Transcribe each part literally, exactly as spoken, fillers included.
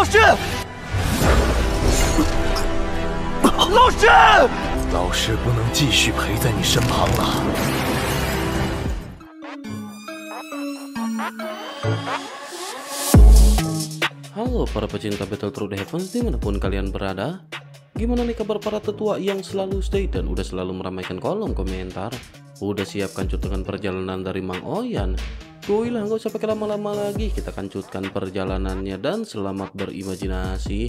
师，老师， 老师不能继续陪在你身旁了。 Halo para pecinta Battle Through the Heavens dimanapun kalian berada. Gimana nih kabar para tetua yang selalu stay dan udah selalu meramaikan kolom komentar? Udah siap kancut dengan perjalanan dari Mang Oyan? Kuilah nggak usah pakai lama-lama lagi, kita kancutkan perjalanannya dan selamat berimajinasi.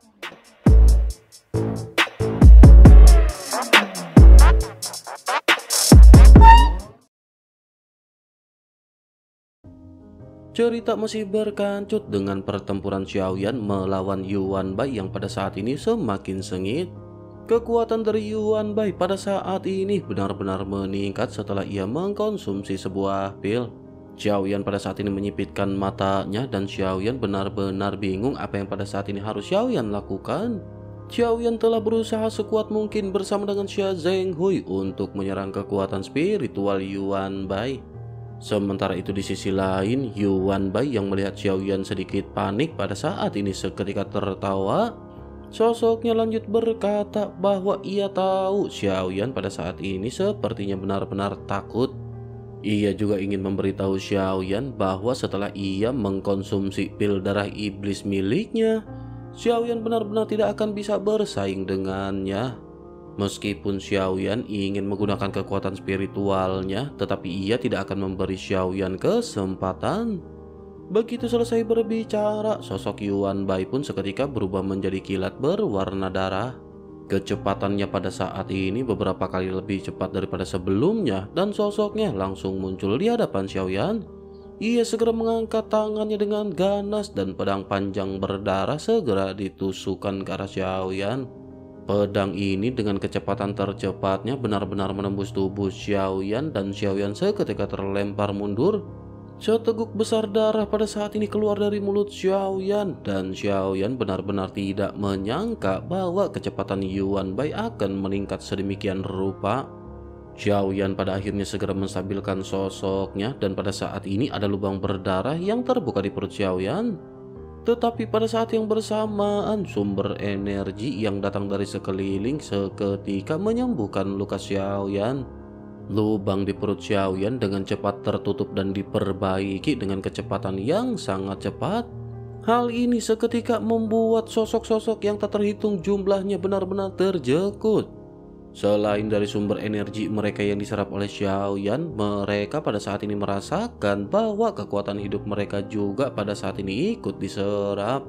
Cerita masih berkancut dengan pertempuran Xiaoyan melawan Yuan Bai yang pada saat ini semakin sengit. Kekuatan dari Yuan Bai pada saat ini benar-benar meningkat setelah ia mengkonsumsi sebuah pil. Xiaoyan pada saat ini menyipitkan matanya dan Xiaoyan benar-benar bingung apa yang pada saat ini harus Xiaoyan lakukan. Xiaoyan telah berusaha sekuat mungkin bersama dengan Xia Zhenghui untuk menyerang kekuatan spiritual Yuan Bai. Sementara itu di sisi lain, Yuan Bai yang melihat Xiaoyan sedikit panik pada saat ini seketika tertawa. Sosoknya lanjut berkata bahwa ia tahu Xiaoyan pada saat ini sepertinya benar-benar takut. Ia juga ingin memberitahu Xiaoyan bahwa setelah ia mengkonsumsi pil darah iblis miliknya, Xiaoyan benar-benar tidak akan bisa bersaing dengannya. Meskipun Xiaoyan ingin menggunakan kekuatan spiritualnya, tetapi ia tidak akan memberi Xiaoyan kesempatan. Begitu selesai berbicara, sosok Yuan Bai pun seketika berubah menjadi kilat berwarna darah. Kecepatannya pada saat ini beberapa kali lebih cepat daripada sebelumnya dan sosoknya langsung muncul di hadapan Xiaoyan. Ia segera mengangkat tangannya dengan ganas dan pedang panjang berdarah segera ditusukkan ke arah Xiaoyan. Pedang ini dengan kecepatan tercepatnya benar-benar menembus tubuh Xiaoyan dan Xiaoyan seketika terlempar mundur. Seteguk besar darah pada saat ini keluar dari mulut Xiaoyan dan Xiaoyan benar-benar tidak menyangka bahwa kecepatan Yuan Bai akan meningkat sedemikian rupa. Xiaoyan pada akhirnya segera menstabilkan sosoknya dan pada saat ini ada lubang berdarah yang terbuka di perut Xiaoyan. Tetapi pada saat yang bersamaan, sumber energi yang datang dari sekeliling seketika menyembuhkan luka Xiaoyan. Lubang di perut Xiaoyan dengan cepat tertutup dan diperbaiki dengan kecepatan yang sangat cepat. Hal ini seketika membuat sosok-sosok yang tak terhitung jumlahnya benar-benar terjekut. Selain dari sumber energi mereka yang diserap oleh Xiaoyan, mereka pada saat ini merasakan bahwa kekuatan hidup mereka juga pada saat ini ikut diserap.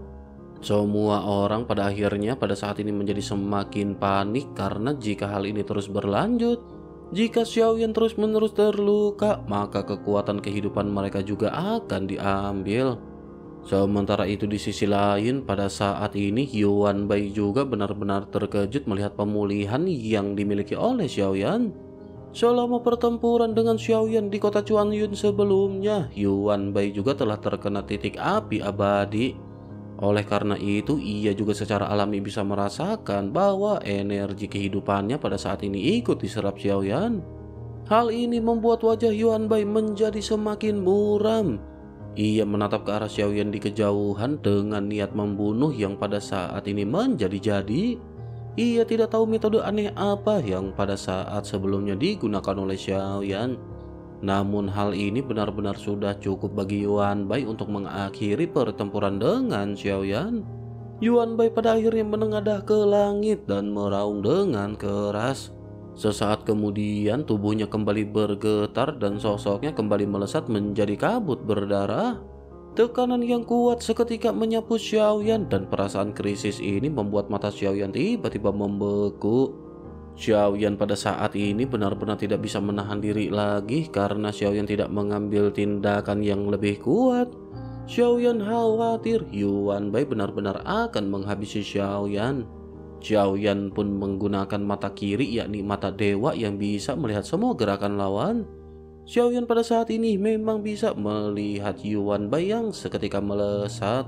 Semua orang pada akhirnya pada saat ini menjadi semakin panik karena jika hal ini terus berlanjut, jika Xiaoyan terus-menerus terluka, maka kekuatan kehidupan mereka juga akan diambil. Sementara itu di sisi lain, pada saat ini Yuan Bai juga benar-benar terkejut melihat pemulihan yang dimiliki oleh Xiaoyan. Selama pertempuran dengan Xiaoyan di kota Chuanyun sebelumnya, Yuan Bai juga telah terkena titik api abadi. Oleh karena itu, ia juga secara alami bisa merasakan bahwa energi kehidupannya pada saat ini ikut diserap Xiaoyan. Hal ini membuat wajah Yuan Bai menjadi semakin muram. Ia menatap ke arah Xiaoyan di kejauhan dengan niat membunuh yang pada saat ini menjadi-jadi. Ia tidak tahu metode aneh apa yang pada saat sebelumnya digunakan oleh Xiaoyan. Namun hal ini benar-benar sudah cukup bagi Yuan Bai untuk mengakhiri pertempuran dengan Xiaoyan. Yuan Bai pada akhirnya menengadah ke langit dan meraung dengan keras. Sesaat kemudian tubuhnya kembali bergetar dan sosoknya kembali melesat menjadi kabut berdarah. Tekanan yang kuat seketika menyapu Xiaoyan dan perasaan krisis ini membuat mata Xiaoyan tiba-tiba membeku. Xiaoyan pada saat ini benar-benar tidak bisa menahan diri lagi karena Xiaoyan tidak mengambil tindakan yang lebih kuat. Xiaoyan khawatir Yuan Bai benar-benar akan menghabisi Xiaoyan. Xiaoyan pun menggunakan mata kiri yakni mata dewa yang bisa melihat semua gerakan lawan. Xiaoyan pada saat ini memang bisa melihat Yuan Bai yang seketika melesat.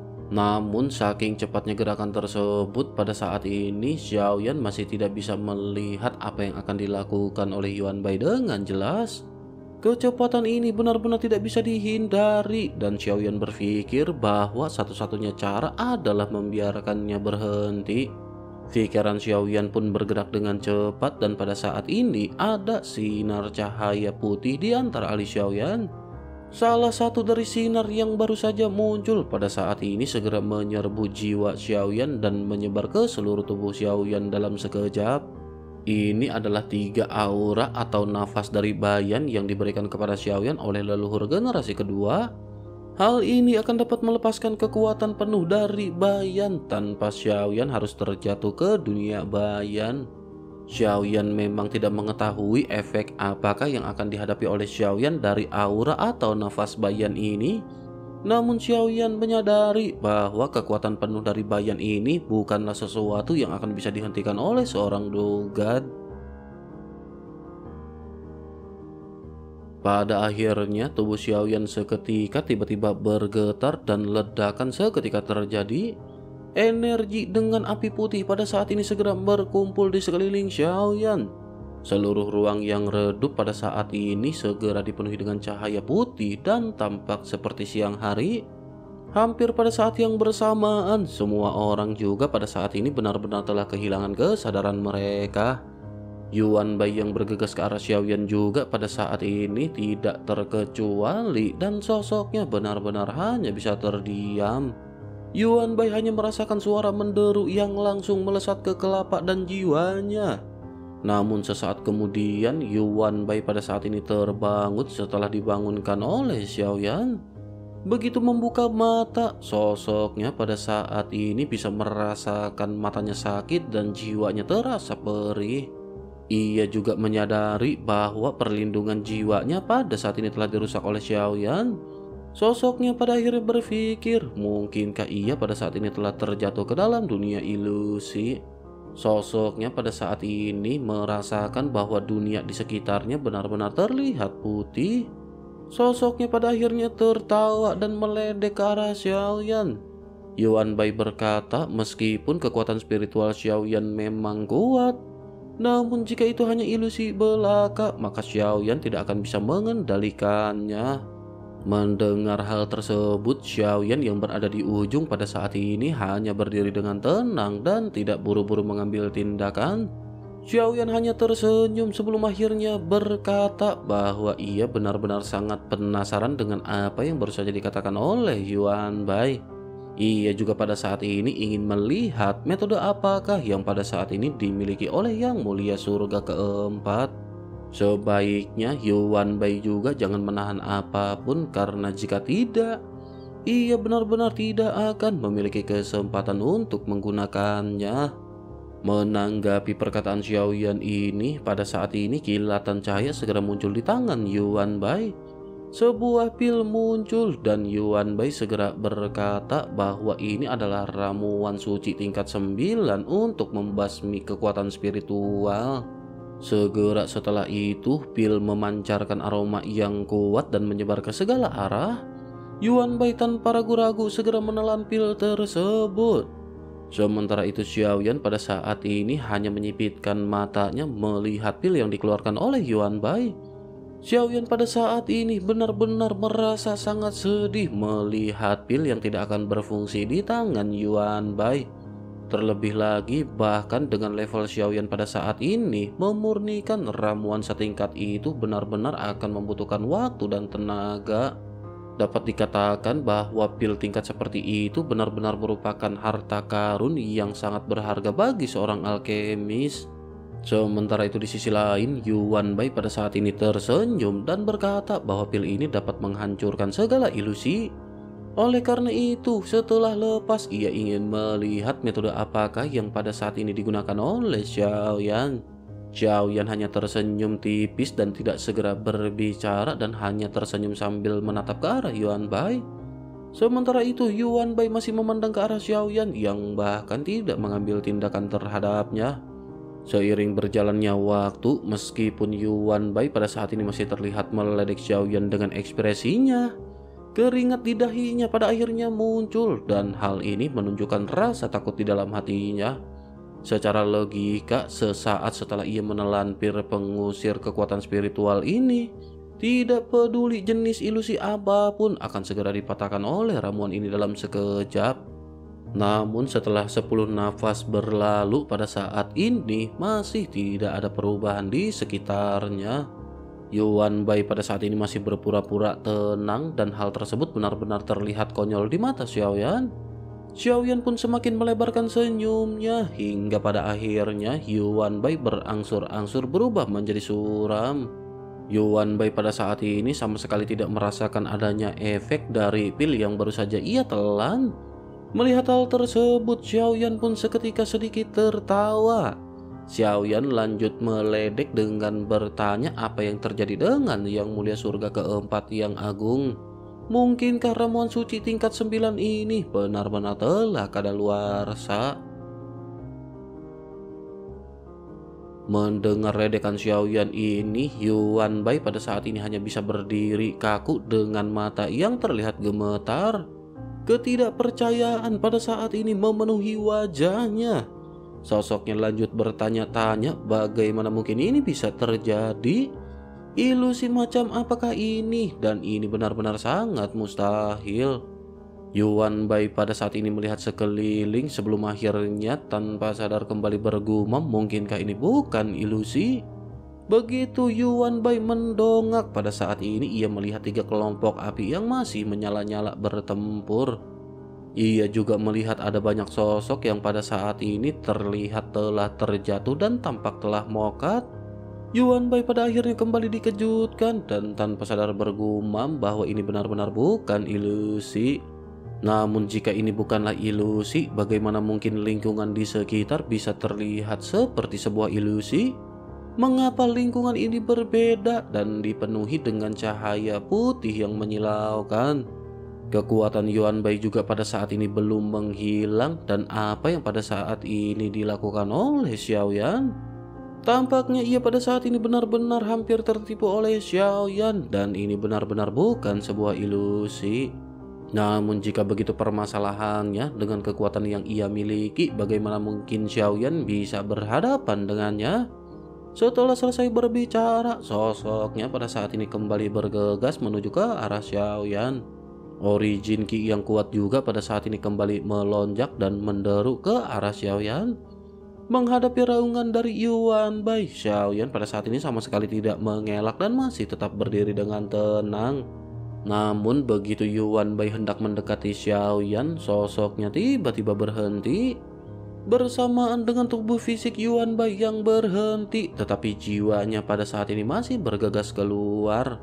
Namun saking cepatnya gerakan tersebut pada saat ini Xiaoyan masih tidak bisa melihat apa yang akan dilakukan oleh Yuan Bai dengan jelas. Kecepatan ini benar-benar tidak bisa dihindari dan Xiaoyan berpikir bahwa satu-satunya cara adalah membiarkannya berhenti. Pikiran Xiaoyan pun bergerak dengan cepat dan pada saat ini ada sinar cahaya putih di antara alis Xiaoyan. Salah satu dari sinar yang baru saja muncul pada saat ini segera menyerbu jiwa Xiaoyan dan menyebar ke seluruh tubuh Xiaoyan dalam sekejap. Ini adalah tiga aura atau nafas dari Bayan yang diberikan kepada Xiaoyan oleh leluhur generasi kedua. Hal ini akan dapat melepaskan kekuatan penuh dari Bayan tanpa Xiaoyan harus terjatuh ke dunia Bayan. Xiaoyan memang tidak mengetahui efek apakah yang akan dihadapi oleh Xiaoyan dari aura atau nafas Bayan ini. Namun Xiaoyan menyadari bahwa kekuatan penuh dari Bayan ini bukanlah sesuatu yang akan bisa dihentikan oleh seorang Dogad. Pada akhirnya tubuh Xiaoyan seketika tiba-tiba bergetar dan ledakan seketika terjadi. Energi dengan api putih pada saat ini segera berkumpul di sekeliling Xiaoyan. Seluruh ruang yang redup pada saat ini segera dipenuhi dengan cahaya putih dan tampak seperti siang hari. Hampir pada saat yang bersamaan, semua orang juga pada saat ini benar-benar telah kehilangan kesadaran mereka. Yuan Bai yang bergegas ke arah Xiaoyan juga pada saat ini tidak terkecuali dan sosoknya benar-benar hanya bisa terdiam. Yuan Bai hanya merasakan suara menderu yang langsung melesat ke kelapa dan jiwanya. Namun sesaat kemudian Yuan Bai pada saat ini terbangun setelah dibangunkan oleh Xiaoyan. Begitu membuka mata, sosoknya pada saat ini bisa merasakan matanya sakit dan jiwanya terasa perih. Ia juga menyadari bahwa perlindungan jiwanya pada saat ini telah dirusak oleh Xiaoyan. Sosoknya pada akhirnya berpikir, mungkinkah ia pada saat ini telah terjatuh ke dalam dunia ilusi. Sosoknya pada saat ini merasakan bahwa dunia di sekitarnya benar-benar terlihat putih. Sosoknya pada akhirnya tertawa dan meledek ke arah Xiaoyan. Yuan Bai berkata, meskipun kekuatan spiritual Xiaoyan memang kuat, namun jika itu hanya ilusi belaka, maka Xiaoyan tidak akan bisa mengendalikannya. Mendengar hal tersebut, Xiaoyan yang berada di ujung pada saat ini hanya berdiri dengan tenang dan tidak buru-buru mengambil tindakan. Xiaoyan hanya tersenyum sebelum akhirnya berkata bahwa ia benar-benar sangat penasaran dengan apa yang baru saja dikatakan oleh Yuan Bai. Ia juga pada saat ini ingin melihat metode apakah yang pada saat ini dimiliki oleh Yang Mulia Surga keempat. Sebaiknya Yuan Bai juga jangan menahan apapun karena jika tidak, ia benar-benar tidak akan memiliki kesempatan untuk menggunakannya. Menanggapi perkataan Xiaoyan ini, pada saat ini kilatan cahaya segera muncul di tangan Yuan Bai. Sebuah pil muncul dan Yuan Bai segera berkata bahwa ini adalah ramuan suci tingkat sembilan untuk membasmi kekuatan spiritual. Segera setelah itu, pil memancarkan aroma yang kuat dan menyebar ke segala arah. Yuan Bai tanpa ragu-ragu segera menelan pil tersebut. Sementara itu Xiaoyan pada saat ini hanya menyipitkan matanya melihat pil yang dikeluarkan oleh Yuan Bai. Xiaoyan pada saat ini benar-benar merasa sangat sedih melihat pil yang tidak akan berfungsi di tangan Yuan Bai. Terlebih lagi bahkan dengan level Xiaoyan pada saat ini, memurnikan ramuan setingkat itu benar-benar akan membutuhkan waktu dan tenaga. Dapat dikatakan bahwa pil tingkat seperti itu benar-benar merupakan harta karun yang sangat berharga bagi seorang alkemis. Sementara itu di sisi lain, Yuan Bai pada saat ini tersenyum dan berkata bahwa pil ini dapat menghancurkan segala ilusi. Oleh karena itu, setelah lepas ia ingin melihat metode apakah yang pada saat ini digunakan oleh Xiaoyan. Xiaoyan hanya tersenyum tipis dan tidak segera berbicara dan hanya tersenyum sambil menatap ke arah Yuan Bai. Sementara itu Yuan Bai masih memandang ke arah Xiaoyan yang bahkan tidak mengambil tindakan terhadapnya. Seiring berjalannya waktu, meskipun Yuan Bai pada saat ini masih terlihat meledek Xiaoyan dengan ekspresinya, keringat di dahinya pada akhirnya muncul dan hal ini menunjukkan rasa takut di dalam hatinya. Secara logika, sesaat setelah ia menelan pil pengusir kekuatan spiritual ini, Tidak peduli jenis ilusi apapun akan segera dipatahkan oleh ramuan ini dalam sekejap. Namun setelah sepuluh nafas berlalu pada saat ini masih tidak ada perubahan di sekitarnya. Yuan Bai pada saat ini masih berpura-pura tenang dan hal tersebut benar-benar terlihat konyol di mata Xiaoyan. Xiaoyan pun semakin melebarkan senyumnya hingga pada akhirnya Yuan Bai berangsur-angsur berubah menjadi suram. Yuan Bai pada saat ini sama sekali tidak merasakan adanya efek dari pil yang baru saja ia telan. Melihat hal tersebut, Xiaoyan pun seketika sedikit tertawa. Xiaoyan lanjut meledek dengan bertanya apa yang terjadi dengan Yang Mulia Surga keempat yang agung. Mungkinkah ramuan suci tingkat sembilan ini benar-benar telah kadaluarsa? Mendengar ledekan Xiaoyan ini, Yuan Bai pada saat ini hanya bisa berdiri kaku dengan mata yang terlihat gemetar. Ketidakpercayaan pada saat ini memenuhi wajahnya. Sosoknya lanjut bertanya-tanya bagaimana mungkin ini bisa terjadi. Ilusi macam apakah ini? Dan ini benar-benar sangat mustahil. Yuan Bai pada saat ini melihat sekeliling sebelum akhirnya tanpa sadar kembali bergumam, mungkinkah ini bukan ilusi? Begitu Yuan Bai mendongak pada saat ini ia melihat tiga kelompok api yang masih menyala-nyala bertempur. Ia juga melihat ada banyak sosok yang pada saat ini terlihat telah terjatuh dan tampak telah mokat. Yuan Bai pada akhirnya kembali dikejutkan dan tanpa sadar bergumam bahwa ini benar-benar bukan ilusi. Namun jika ini bukanlah ilusi, bagaimana mungkin lingkungan di sekitar bisa terlihat seperti sebuah ilusi? Mengapa lingkungan ini berbeda dan dipenuhi dengan cahaya putih yang menyilaukan? Kekuatan Yuan Bai juga pada saat ini belum menghilang, dan apa yang pada saat ini dilakukan oleh Xiaoyan? Tampaknya ia pada saat ini benar-benar hampir tertipu oleh Xiaoyan dan ini benar-benar bukan sebuah ilusi. Namun jika begitu permasalahannya, dengan kekuatan yang ia miliki, bagaimana mungkin Xiaoyan bisa berhadapan dengannya? Setelah selesai berbicara, sosoknya pada saat ini kembali bergegas menuju ke arah Xiaoyan. Origin Ki yang kuat juga pada saat ini kembali melonjak dan menderu ke arah Xiaoyan. Menghadapi raungan dari Yuan Bai, Xiaoyan pada saat ini sama sekali tidak mengelak dan masih tetap berdiri dengan tenang. Namun begitu Yuan Bai hendak mendekati Xiaoyan, sosoknya tiba-tiba berhenti. Bersamaan dengan tubuh fisik Yuan Bai yang berhenti, tetapi jiwanya pada saat ini masih bergegas keluar.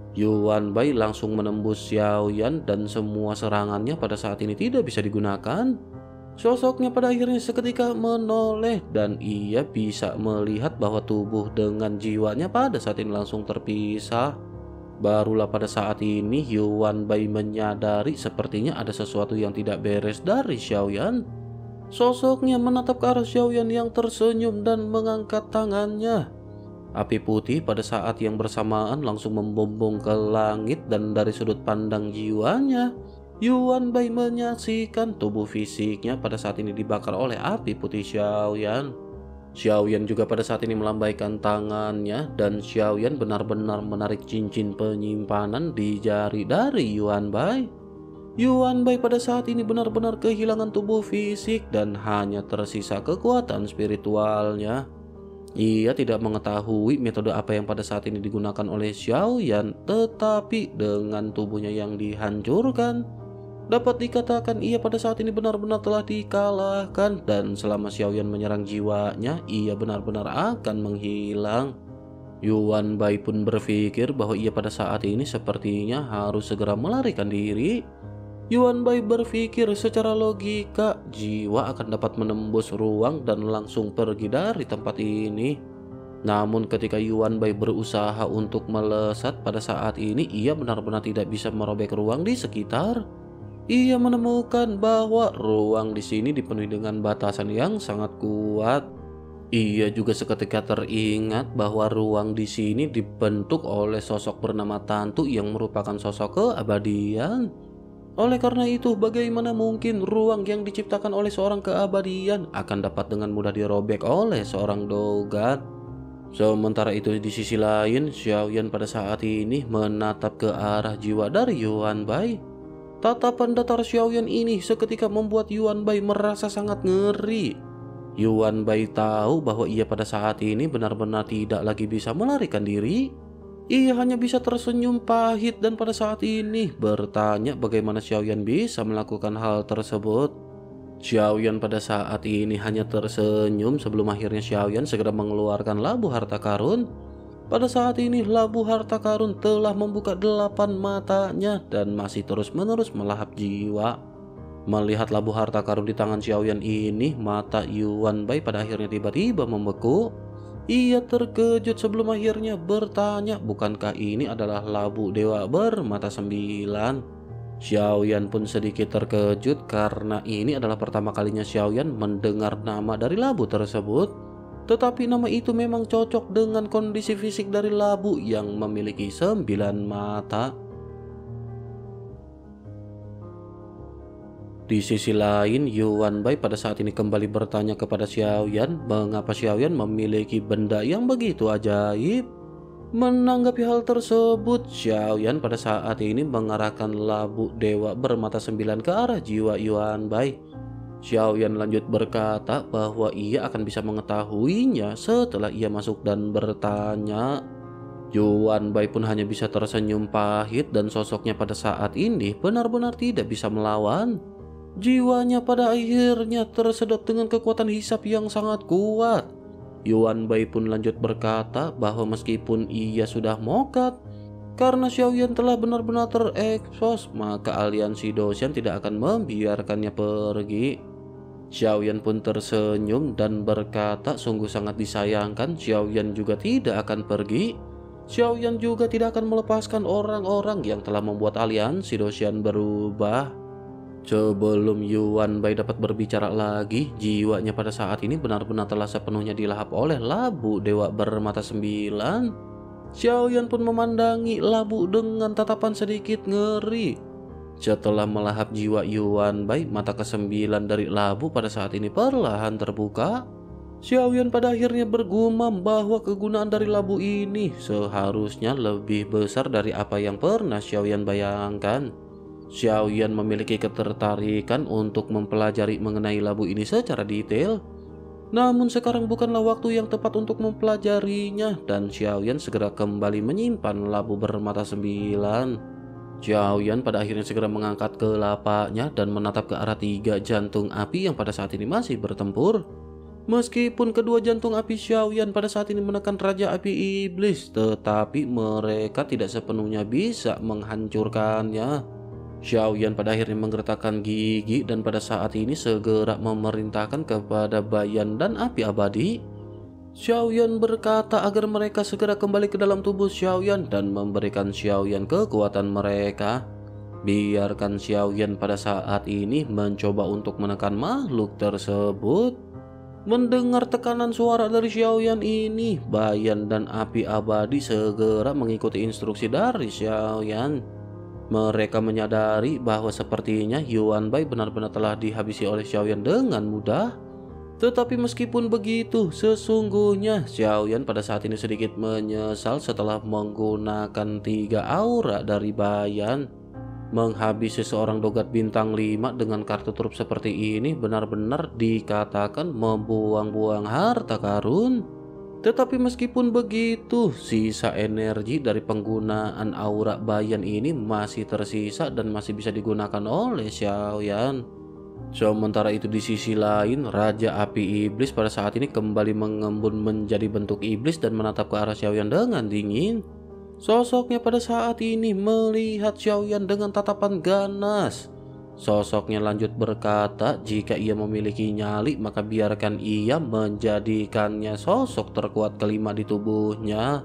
Yuan Bai langsung menembus Xiaoyan dan semua serangannya pada saat ini tidak bisa digunakan. Sosoknya pada akhirnya seketika menoleh dan ia bisa melihat bahwa tubuh dengan jiwanya pada saat ini langsung terpisah. Barulah pada saat ini Yuan Bai menyadari sepertinya ada sesuatu yang tidak beres dari Xiaoyan. Sosoknya menatap ke arah Xiaoyan yang tersenyum dan mengangkat tangannya. Api putih pada saat yang bersamaan langsung membumbung ke langit dan dari sudut pandang jiwanya, Yuan Bai menyaksikan tubuh fisiknya pada saat ini dibakar oleh api putih Xiaoyan. Xiaoyan juga pada saat ini melambaikan tangannya dan Xiaoyan benar-benar menarik cincin penyimpanan di jari dari Yuan Bai. Yuan Bai pada saat ini benar-benar kehilangan tubuh fisik dan hanya tersisa kekuatan spiritualnya. Ia tidak mengetahui metode apa yang pada saat ini digunakan oleh Xiaoyan, tetapi dengan tubuhnya yang dihancurkan, dapat dikatakan ia pada saat ini benar-benar telah dikalahkan dan selama Xiaoyan menyerang jiwanya, ia benar-benar akan menghilang. Yuan Bai pun berpikir bahwa ia pada saat ini sepertinya harus segera melarikan diri. Yuan Bai berpikir secara logika, jiwa akan dapat menembus ruang dan langsung pergi dari tempat ini. Namun ketika Yuan Bai berusaha untuk melesat pada saat ini, ia benar-benar tidak bisa merobek ruang di sekitar. Ia menemukan bahwa ruang di sini dipenuhi dengan batasan yang sangat kuat. Ia juga seketika teringat bahwa ruang di sini dibentuk oleh sosok bernama Tantu yang merupakan sosok keabadian. Oleh karena itu, bagaimana mungkin ruang yang diciptakan oleh seorang keabadian akan dapat dengan mudah dirobek oleh seorang Dogat? Sementara itu di sisi lain, Xiaoyan pada saat ini menatap ke arah jiwa dari Yuan Bai. Tatapan datar Xiaoyan ini seketika membuat Yuan Bai merasa sangat ngeri. Yuan Bai tahu bahwa ia pada saat ini benar-benar tidak lagi bisa melarikan diri. Ia hanya bisa tersenyum pahit dan pada saat ini bertanya bagaimana Xiaoyan bisa melakukan hal tersebut. Xiaoyan pada saat ini hanya tersenyum sebelum akhirnya Xiaoyan segera mengeluarkan labu harta karun. Pada saat ini labu harta karun telah membuka delapan matanya dan masih terus-menerus melahap jiwa. Melihat labu harta karun di tangan Xiaoyan ini, mata Yuan Bai pada akhirnya tiba-tiba membeku. Ia terkejut sebelum akhirnya bertanya, bukankah ini adalah labu dewa bermata sembilan? Xiaoyan pun sedikit terkejut karena ini adalah pertama kalinya Xiaoyan mendengar nama dari labu tersebut. Tetapi nama itu memang cocok dengan kondisi fisik dari labu yang memiliki sembilan mata. Di sisi lain, Yuan Bai pada saat ini kembali bertanya kepada Xiaoyan mengapa Xiaoyan memiliki benda yang begitu ajaib. Menanggapi hal tersebut, Xiaoyan pada saat ini mengarahkan labu dewa bermata sembilan ke arah jiwa Yuan Bai. Xiaoyan lanjut berkata bahwa ia akan bisa mengetahuinya setelah ia masuk dan bertanya. Yuan Bai pun hanya bisa tersenyum pahit dan sosoknya pada saat ini benar-benar tidak bisa melawan. Jiwanya pada akhirnya tersedot dengan kekuatan hisap yang sangat kuat. Yuan Bai pun lanjut berkata bahwa meskipun ia sudah mokat, karena Xiaoyan telah benar-benar terekspos, maka aliansi Doshan tidak akan membiarkannya pergi. Xiaoyan pun tersenyum dan berkata sungguh sangat disayangkan Xiaoyan juga tidak akan pergi. Xiaoyan juga tidak akan melepaskan orang-orang yang telah membuat aliansi Doshan berubah. Sebelum Yuan Bai dapat berbicara lagi, jiwanya pada saat ini benar-benar telah sepenuhnya dilahap oleh labu dewa bermata sembilan. Xiaoyan pun memandangi labu dengan tatapan sedikit ngeri. Setelah melahap jiwa Yuan Bai, mata kesembilan dari labu pada saat ini perlahan terbuka. Xiaoyan pada akhirnya bergumam bahwa kegunaan dari labu ini seharusnya lebih besar dari apa yang pernah Xiaoyan bayangkan. Xiaoyan memiliki ketertarikan untuk mempelajari mengenai labu ini secara detail. Namun sekarang bukanlah waktu yang tepat untuk mempelajarinya dan Xiaoyan segera kembali menyimpan labu bermata sembilan. Xiaoyan pada akhirnya segera mengangkat kelapanya dan menatap ke arah tiga jantung api yang pada saat ini masih bertempur. Meskipun kedua jantung api Xiaoyan pada saat ini menekan Raja Api Iblis, tetapi mereka tidak sepenuhnya bisa menghancurkannya. Xiaoyan pada akhirnya menggertakkan gigi dan pada saat ini segera memerintahkan kepada Bayan dan Api Abadi. Xiaoyan berkata agar mereka segera kembali ke dalam tubuh Xiaoyan dan memberikan Xiaoyan kekuatan mereka. Biarkan Xiaoyan pada saat ini mencoba untuk menekan makhluk tersebut. Mendengar tekanan suara dari Xiaoyan ini, Bayan dan Api Abadi segera mengikuti instruksi dari Xiaoyan. Mereka menyadari bahwa sepertinya Yuan Bai benar-benar telah dihabisi oleh Xiaoyan dengan mudah. Tetapi meskipun begitu, sesungguhnya Xiaoyan pada saat ini sedikit menyesal setelah menggunakan tiga aura dari Bayan. Menghabisi seorang dogat bintang lima dengan kartu trup seperti ini benar-benar dikatakan membuang-buang harta karun. Tetapi meskipun begitu, sisa energi dari penggunaan aura Bayan ini masih tersisa dan masih bisa digunakan oleh Xiaoyan. Sementara itu di sisi lain, Raja Api Iblis pada saat ini kembali mengembun menjadi bentuk iblis dan menatap ke arah Xiaoyan dengan dingin. Sosoknya pada saat ini melihat Xiaoyan dengan tatapan ganas. Sosoknya lanjut berkata jika ia memiliki nyali maka biarkan ia menjadikannya sosok terkuat kelima di tubuhnya.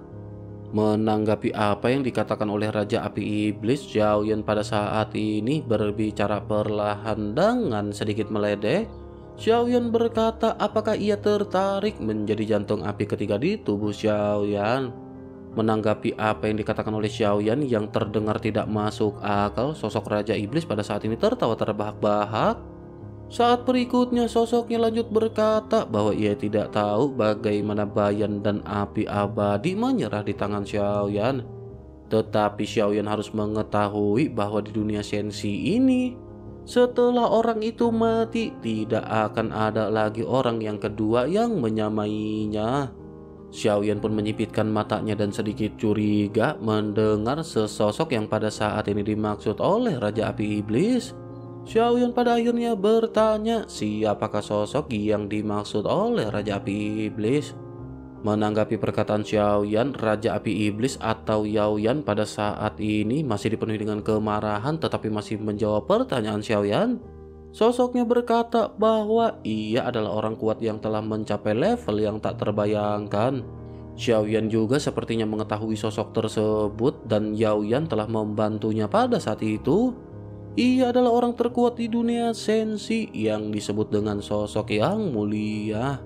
Menanggapi apa yang dikatakan oleh Raja Api Iblis, Xiaoyan pada saat ini berbicara perlahan dengan sedikit meledek. Xiaoyan berkata apakah ia tertarik menjadi jantung api ketiga di tubuh Xiaoyan. Menanggapi apa yang dikatakan oleh Xiaoyan yang terdengar tidak masuk akal, sosok Raja Iblis pada saat ini tertawa terbahak-bahak. Saat berikutnya sosoknya lanjut berkata bahwa ia tidak tahu bagaimana Bayan dan api abadi menyerah di tangan Xiaoyan. Tetapi Xiaoyan harus mengetahui bahwa di dunia Shenxi ini, setelah orang itu mati, tidak akan ada lagi orang yang kedua yang menyamainya. Xiaoyan pun menyipitkan matanya dan sedikit curiga mendengar sesosok yang pada saat ini dimaksud oleh Raja Api Iblis. Xiaoyan pada akhirnya bertanya siapakah sosok yang dimaksud oleh Raja Api Iblis. Menanggapi perkataan Xiaoyan, Raja Api Iblis atau Yaoyan pada saat ini masih dipenuhi dengan kemarahan tetapi masih menjawab pertanyaan Xiaoyan. Sosoknya berkata bahwa ia adalah orang kuat yang telah mencapai level yang tak terbayangkan. Xiaoyan juga sepertinya mengetahui sosok tersebut dan Yaoyan telah membantunya pada saat itu. Ia adalah orang terkuat di dunia Shenxi yang disebut dengan sosok yang mulia.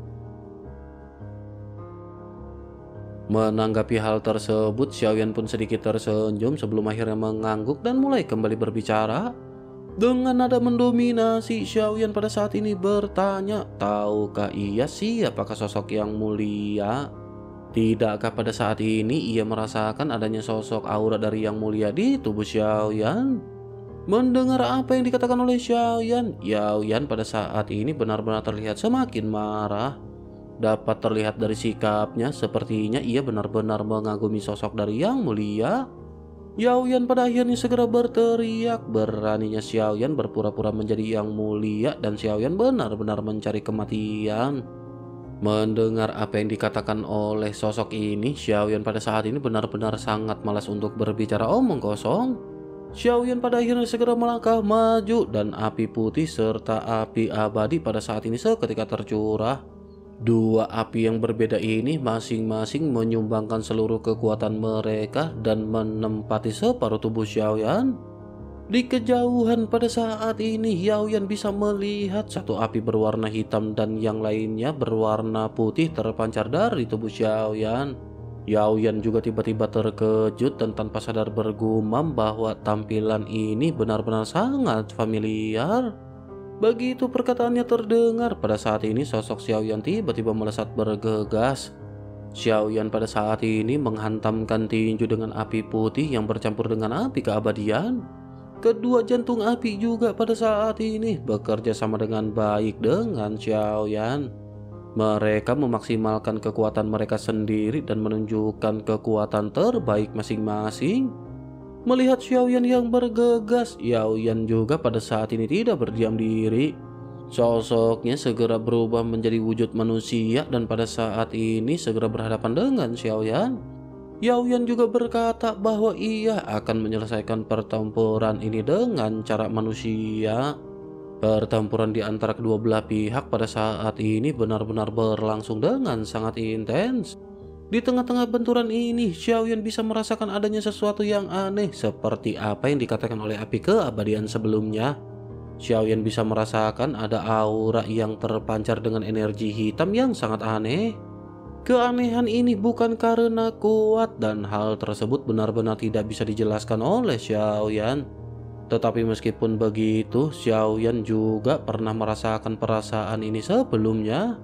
Menanggapi hal tersebut, Xiaoyan pun sedikit tersenyum sebelum akhirnya mengangguk dan mulai kembali berbicara. Dengan nada mendominasi, Xiaoyan pada saat ini bertanya, tahukah ia siapakah sosok yang mulia? Tidakkah pada saat ini ia merasakan adanya sosok aura dari yang mulia di tubuh Xiaoyan? Mendengar apa yang dikatakan oleh Xiaoyan, Yaoyan pada saat ini benar-benar terlihat semakin marah. Dapat terlihat dari sikapnya, sepertinya ia benar-benar mengagumi sosok dari yang mulia. Yaoyan pada akhirnya segera berteriak, beraninya Xiaoyan berpura-pura menjadi yang mulia dan Xiaoyan benar-benar mencari kematian. Mendengar apa yang dikatakan oleh sosok ini, Xiaoyan pada saat ini benar-benar sangat malas untuk berbicara omong kosong. Xiaoyan pada akhirnya segera melangkah maju dan api putih serta api abadi pada saat ini seketika tercurah. Dua api yang berbeda ini masing-masing menyumbangkan seluruh kekuatan mereka dan menempati separuh tubuh Xiaoyan. Di kejauhan pada saat ini Yaoyan bisa melihat satu api berwarna hitam dan yang lainnya berwarna putih terpancar dari tubuh Xiaoyan. Yaoyan juga tiba-tiba terkejut dan tanpa sadar bergumam bahwa tampilan ini benar-benar sangat familiar. Begitu perkataannya terdengar, pada saat ini sosok Xiaoyan tiba-tiba melesat bergegas. Xiaoyan pada saat ini menghantamkan tinju dengan api putih yang bercampur dengan api keabadian. Kedua jantung api juga pada saat ini bekerja sama dengan baik dengan Xiaoyan. Mereka memaksimalkan kekuatan mereka sendiri dan menunjukkan kekuatan terbaik masing-masing. Melihat Xiaoyan yang bergegas, Yaoyan juga pada saat ini tidak berdiam diri. Sosoknya segera berubah menjadi wujud manusia dan pada saat ini segera berhadapan dengan Xiaoyan. Yaoyan juga berkata bahwa ia akan menyelesaikan pertempuran ini dengan cara manusia. Pertempuran di antara kedua belah pihak pada saat ini benar-benar berlangsung dengan sangat intens. Di tengah-tengah benturan ini, Xiaoyan bisa merasakan adanya sesuatu yang aneh seperti apa yang dikatakan oleh api keabadian sebelumnya. Xiaoyan bisa merasakan ada aura yang terpancar dengan energi hitam yang sangat aneh. Keanehan ini bukan karena kuat dan hal tersebut benar-benar tidak bisa dijelaskan oleh Xiaoyan. Tetapi meskipun begitu, Xiaoyan juga pernah merasakan perasaan ini sebelumnya.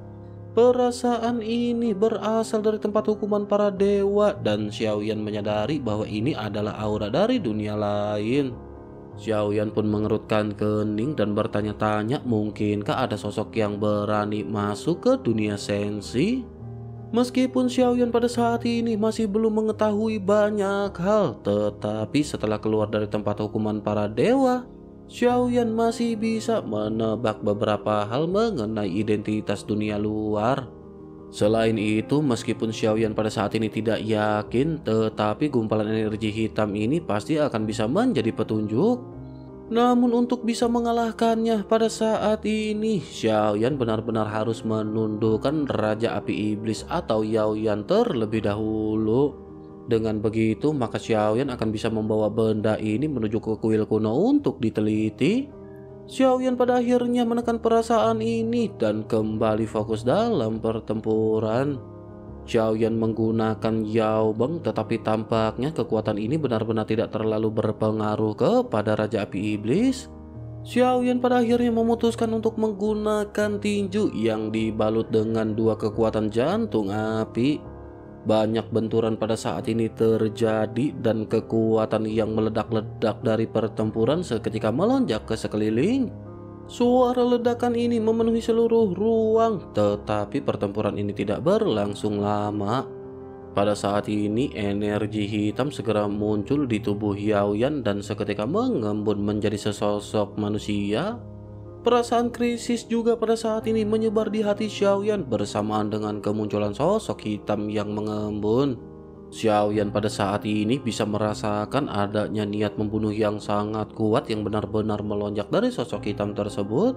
Perasaan ini berasal dari tempat hukuman para dewa dan Xiaoyan menyadari bahwa ini adalah aura dari dunia lain. Xiaoyan pun mengerutkan kening dan bertanya-tanya, mungkinkah ada sosok yang berani masuk ke dunia Shenxi? Meskipun Xiaoyan pada saat ini masih belum mengetahui banyak hal, tetapi setelah keluar dari tempat hukuman para dewa, Xiaoyan masih bisa menebak beberapa hal mengenai identitas dunia luar. Selain itu, meskipun Xiaoyan pada saat ini tidak yakin, tetapi gumpalan energi hitam ini pasti akan bisa menjadi petunjuk. Namun untuk bisa mengalahkannya pada saat ini, Xiaoyan benar-benar harus menundukkan Raja Api Iblis atau Yaoyan terlebih dahulu. Dengan begitu, maka Xiaoyan akan bisa membawa benda ini menuju ke kuil kuno untuk diteliti. Xiaoyan pada akhirnya menekan perasaan ini dan kembali fokus dalam pertempuran. Xiaoyan menggunakan Yao Beng, tetapi tampaknya kekuatan ini benar-benar tidak terlalu berpengaruh kepada Raja Api Iblis. Xiaoyan pada akhirnya memutuskan untuk menggunakan tinju yang dibalut dengan dua kekuatan jantung api. Banyak benturan pada saat ini terjadi dan kekuatan yang meledak-ledak dari pertempuran seketika melonjak ke sekeliling. Suara ledakan ini memenuhi seluruh ruang, tetapi pertempuran ini tidak berlangsung lama. Pada saat ini energi hitam segera muncul di tubuh Yaoyan dan seketika mengembun menjadi sesosok manusia. Perasaan krisis juga pada saat ini menyebar di hati Xiaoyan bersamaan dengan kemunculan sosok hitam yang mengembun. Xiaoyan pada saat ini bisa merasakan adanya niat membunuh yang sangat kuat yang benar-benar melonjak dari sosok hitam tersebut.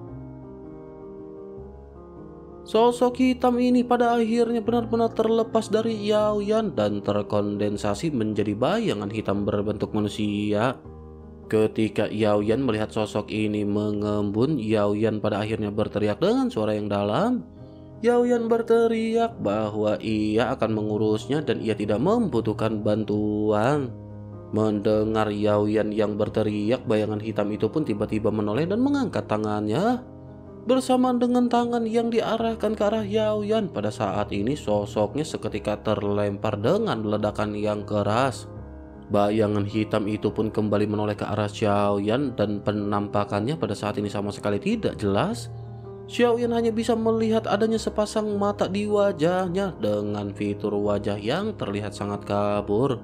Sosok hitam ini pada akhirnya benar-benar terlepas dari Yaoyan dan terkondensasi menjadi bayangan hitam berbentuk manusia. Ketika Yaoyan melihat sosok ini mengembun, Yaoyan pada akhirnya berteriak dengan suara yang dalam. Yaoyan berteriak bahwa ia akan mengurusnya dan ia tidak membutuhkan bantuan. Mendengar Yaoyan yang berteriak, bayangan hitam itu pun tiba-tiba menoleh dan mengangkat tangannya. Bersamaan dengan tangan yang diarahkan ke arah Yaoyan, pada saat ini sosoknya seketika terlempar dengan ledakan yang keras. Bayangan hitam itu pun kembali menoleh ke arah Xiaoyan dan penampakannya pada saat ini sama sekali tidak jelas. Xiaoyan hanya bisa melihat adanya sepasang mata di wajahnya dengan fitur wajah yang terlihat sangat kabur.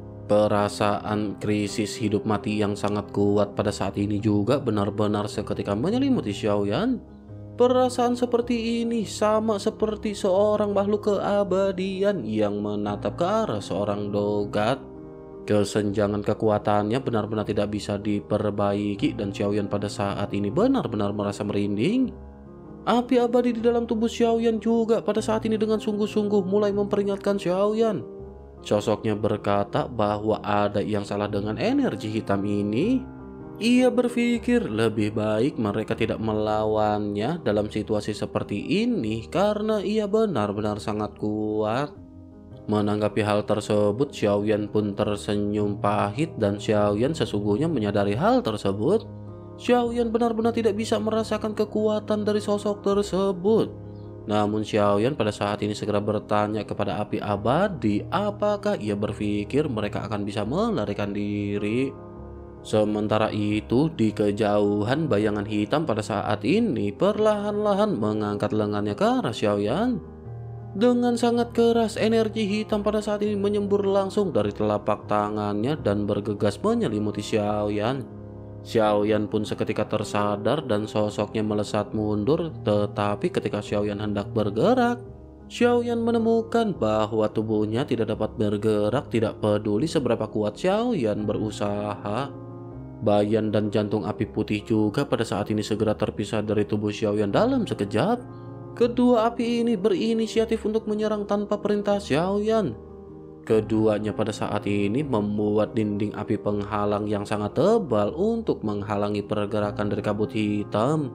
Perasaan krisis hidup mati yang sangat kuat pada saat ini juga benar-benar seketika menyelimuti Xiaoyan. Perasaan seperti ini sama seperti seorang makhluk keabadian yang menatap ke arah seorang dogat. Kesenjangan kekuatannya benar-benar tidak bisa diperbaiki dan Xiaoyan pada saat ini benar-benar merasa merinding. Api abadi di dalam tubuh Xiaoyan juga pada saat ini dengan sungguh-sungguh mulai memperingatkan Xiaoyan. Sosoknya berkata bahwa ada yang salah dengan energi hitam ini. Ia berpikir lebih baik mereka tidak melawannya dalam situasi seperti ini karena ia benar-benar sangat kuat. Menanggapi hal tersebut, Xiaoyan pun tersenyum pahit dan Xiaoyan sesungguhnya menyadari hal tersebut. Xiaoyan benar-benar tidak bisa merasakan kekuatan dari sosok tersebut. Namun Xiaoyan pada saat ini segera bertanya kepada api abadi apakah ia berpikir mereka akan bisa melarikan diri. Sementara itu di kejauhan bayangan hitam pada saat ini perlahan-lahan mengangkat lengannya ke arah Xiaoyan. Dengan sangat keras energi hitam pada saat ini menyembur langsung dari telapak tangannya dan bergegas menyelimuti Xiaoyan. Xiaoyan pun seketika tersadar dan sosoknya melesat mundur, tetapi ketika Xiaoyan hendak bergerak, Xiaoyan menemukan bahwa tubuhnya tidak dapat bergerak tidak peduli seberapa kuat Xiaoyan berusaha. Bayan dan jantung api putih juga pada saat ini segera terpisah dari tubuh Xiaoyan dalam sekejap. Kedua api ini berinisiatif untuk menyerang tanpa perintah Xiaoyan. Keduanya pada saat ini membuat dinding api penghalang yang sangat tebal untuk menghalangi pergerakan dari kabut hitam.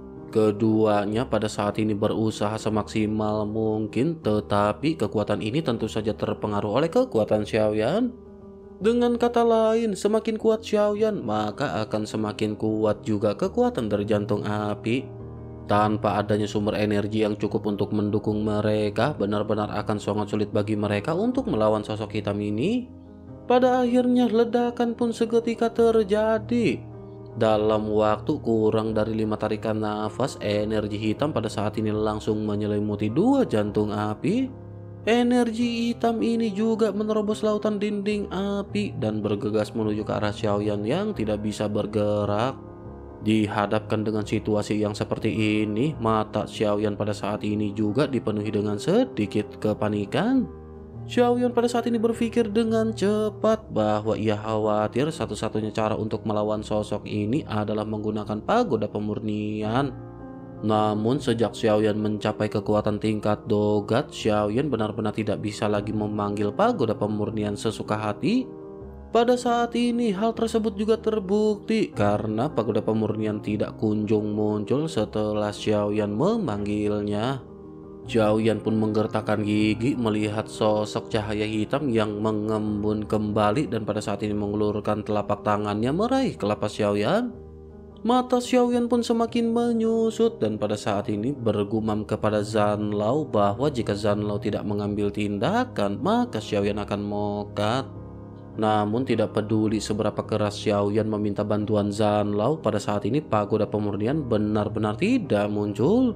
Keduanya pada saat ini berusaha semaksimal mungkin, tetapi kekuatan ini tentu saja terpengaruh oleh kekuatan Xiaoyan. Dengan kata lain, semakin kuat Xiaoyan, maka akan semakin kuat juga kekuatan dari jantung api. Tanpa adanya sumber energi yang cukup untuk mendukung mereka, benar-benar akan sangat sulit bagi mereka untuk melawan sosok hitam ini. Pada akhirnya ledakan pun seketika terjadi. Dalam waktu kurang dari lima tarikan nafas, energi hitam pada saat ini langsung menyelimuti dua jantung api. Energi hitam ini juga menerobos lautan dinding api dan bergegas menuju ke arah Xiaoyan yang tidak bisa bergerak. Dihadapkan dengan situasi yang seperti ini, mata Xiaoyan pada saat ini juga dipenuhi dengan sedikit kepanikan. Xiaoyan pada saat ini berpikir dengan cepat bahwa ia khawatir satu-satunya cara untuk melawan sosok ini adalah menggunakan pagoda pemurnian. Namun sejak Xiaoyan mencapai kekuatan tingkat dogat, Xiaoyan benar-benar tidak bisa lagi memanggil pagoda pemurnian sesuka hati. Pada saat ini hal tersebut juga terbukti karena pagoda pemurnian tidak kunjung muncul setelah Xiaoyan memanggilnya. Xiaoyan pun menggertakkan gigi melihat sosok cahaya hitam yang mengembun kembali dan pada saat ini mengulurkan telapak tangannya meraih kelapa Xiaoyan. Mata Xiaoyan pun semakin menyusut dan pada saat ini bergumam kepada Zanlao bahwa jika Zanlao tidak mengambil tindakan, maka Xiaoyan akan mokat. Namun tidak peduli seberapa keras Xiaoyan meminta bantuan Zanlao, pada saat ini pagoda pemurnian benar-benar tidak muncul.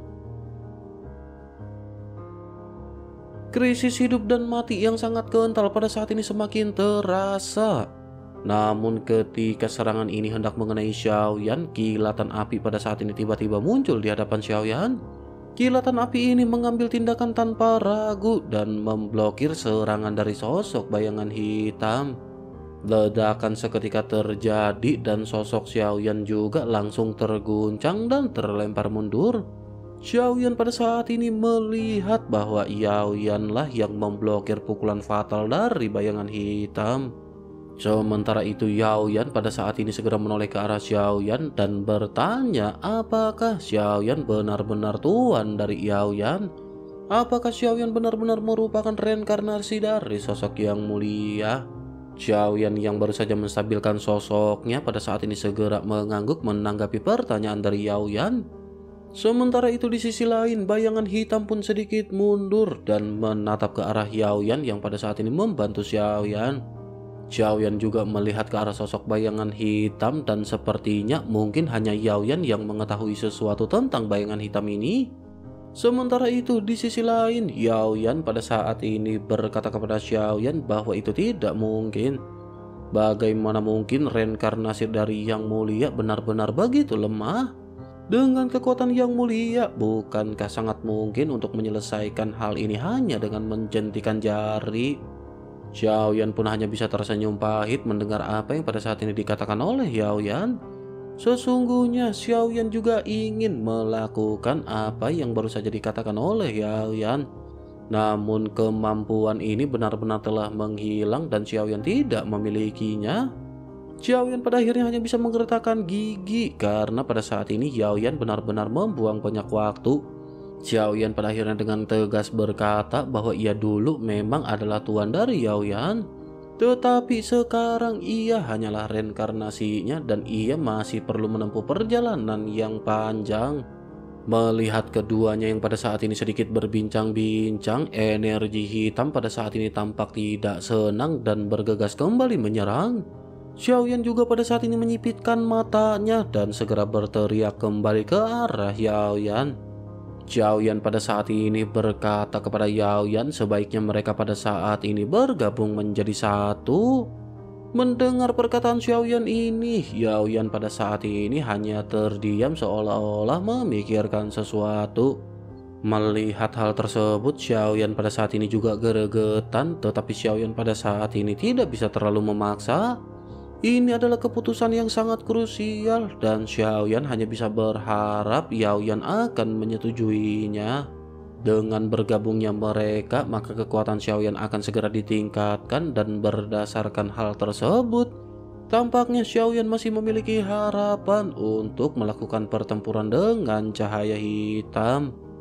Krisis hidup dan mati yang sangat kental pada saat ini semakin terasa. Namun ketika serangan ini hendak mengenai Xiaoyan, kilatan api pada saat ini tiba-tiba muncul di hadapan Xiaoyan. Kilatan api ini mengambil tindakan tanpa ragu dan memblokir serangan dari sosok bayangan hitam. Ledakan seketika terjadi dan sosok Xiaoyan juga langsung terguncang dan terlempar mundur. Xiaoyan pada saat ini melihat bahwa Yaoyan lah yang memblokir pukulan fatal dari bayangan hitam. Sementara itu Yaoyan pada saat ini segera menoleh ke arah Xiaoyan dan bertanya apakah Xiaoyan benar-benar tuan dari Yaoyan. Apakah Xiaoyan benar-benar merupakan reinkarnasi dari sosok yang mulia. Xiaoyan yang baru saja menstabilkan sosoknya pada saat ini segera mengangguk menanggapi pertanyaan dari Yaoyan. Sementara itu di sisi lain bayangan hitam pun sedikit mundur dan menatap ke arah Yaoyan yang pada saat ini membantu Xiaoyan. Xiaoyan juga melihat ke arah sosok bayangan hitam dan sepertinya mungkin hanya Yaoyan yang mengetahui sesuatu tentang bayangan hitam ini. Sementara itu di sisi lain Yaoyan pada saat ini berkata kepada Xiaoyan bahwa itu tidak mungkin. Bagaimana mungkin reinkarnasi dari Yang Mulia benar-benar begitu lemah? Dengan kekuatan Yang Mulia, bukankah sangat mungkin untuk menyelesaikan hal ini hanya dengan menjentikan jari? Xiaoyan pun hanya bisa tersenyum pahit mendengar apa yang pada saat ini dikatakan oleh Yaoyan. Sesungguhnya Xiaoyan juga ingin melakukan apa yang baru saja dikatakan oleh Yaoyan. Namun kemampuan ini benar-benar telah menghilang dan Xiaoyan tidak memilikinya. Xiaoyan pada akhirnya hanya bisa menggertakkan gigi karena pada saat ini Yaoyan benar-benar membuang banyak waktu. Xiaoyan pada akhirnya dengan tegas berkata bahwa ia dulu memang adalah tuan dari Yaoyan. Tetapi sekarang ia hanyalah reinkarnasinya dan ia masih perlu menempuh perjalanan yang panjang. Melihat keduanya yang pada saat ini sedikit berbincang-bincang, energi hitam pada saat ini tampak tidak senang dan bergegas kembali menyerang. Xiaoyan juga pada saat ini menyipitkan matanya dan segera berteriak kembali ke arah Yaoyan. Xiaoyan pada saat ini berkata kepada Yaoyan sebaiknya mereka pada saat ini bergabung menjadi satu. Mendengar perkataan Xiaoyan ini, Yaoyan pada saat ini hanya terdiam seolah-olah memikirkan sesuatu. Melihat hal tersebut, Xiaoyan pada saat ini juga geregetan, tetapi Xiaoyan pada saat ini tidak bisa terlalu memaksa. Ini adalah keputusan yang sangat krusial dan Xiaoyan hanya bisa berharap Yaoyan akan menyetujuinya. Dengan bergabungnya mereka, maka kekuatan Xiaoyan akan segera ditingkatkan dan berdasarkan hal tersebut, tampaknya Xiaoyan masih memiliki harapan untuk melakukan pertempuran dengan cahaya hitam.